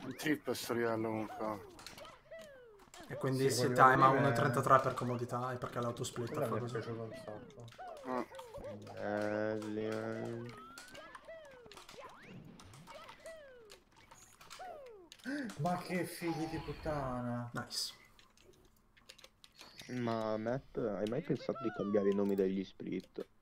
Il trip è storiello comunque. E quindi Sì, si quello time a lì è- 1.33 per comodità e perché l'autosplit Quello fa mi è così. piaciuto un sacco. Ah, Belli. Ma che figli di puttana! Nice. Ma Matt, hai mai pensato di cambiare i nomi degli split?